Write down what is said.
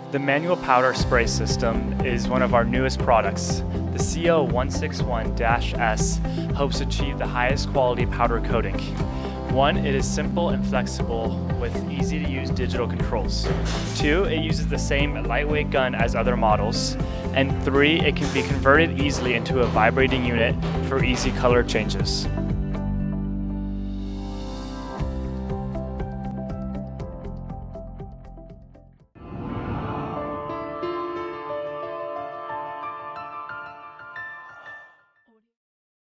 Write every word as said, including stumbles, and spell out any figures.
The manual powder spray system is one of our newest products. The C O one sixty-one S hopes to achieve the highest quality powder coating. One, it is simple and flexible with easy to use digital controls. Two, it uses the same lightweight gun as other models. And three, it can be converted easily into a vibrating unit for easy color changes.